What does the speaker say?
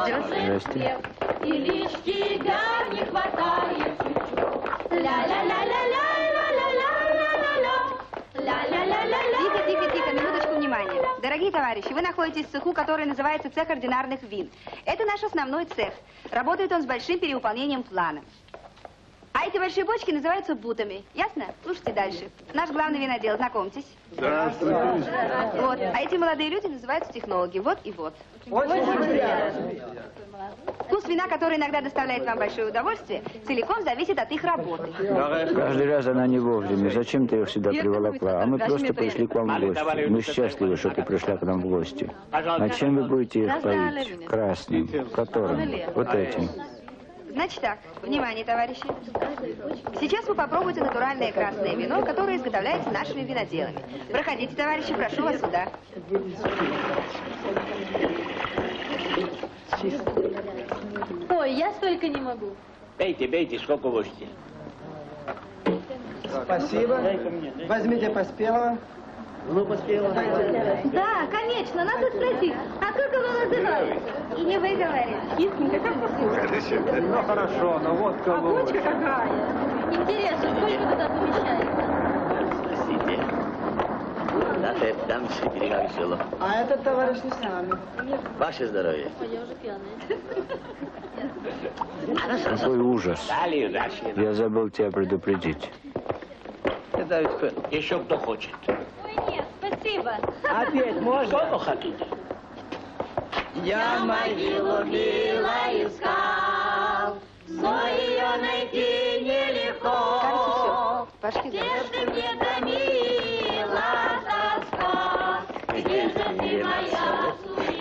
Здрасте. И лишь тебя не хватает чуть-чуть. Ля-ля-ля-ля-ля-ля-ля-ля-ля. Тихо, тихо, минуточку внимания. Дорогие товарищи, вы находитесь в цеху, который называется цех ординарных вин. Это наш основной цех. Работает он с большим перевыполнением плана. А эти большие бочки называются бутами. Ясно? Слушайте дальше. Наш главный винодел, знакомьтесь. Здравствуйте. Вот. А эти молодые люди называются технологи. Вот и вот. Вкус вина, который иногда доставляет вам большое удовольствие, целиком зависит от их работы. Каждый раз она не вовремя. Зачем ты ее сюда приволокла? А мы просто пришли к вам в гости. Мы счастливы, что ты пришла к нам в гости. А чем вы будете их поить? Красным. Которым? Вот этим. Значит так, внимание, товарищи. Сейчас вы попробуете натуральное красное вино, которое изготовляется нашими виноделами. Проходите, товарищи, прошу вас сюда. Ой, я столько не могу. Пейте, пейте, сколько можете. Спасибо. Возьмите поспелого. Ну, поспела. Да, конечно, надо спросить. А как его называют? И не вы говорите. Кислинка, как похоже. Ну хорошо, но вот А кого. бочка какая? Интересно, сколько туда помещается? Простите. Дайте, дам себе берега весело. А этот товарищ не с нами. Ваше здоровье. Ой, я уже пьяная. Какой ужас. Далее, дальше. Я забыл тебя предупредить. Еще кто хочет. Ой, нет, спасибо. Опять можно? Что вы хотите? Я могилу мило искал, но ее найти нелегко. Кажется, все. Пошли Где за ж ты мне томила тоска, где же ты моя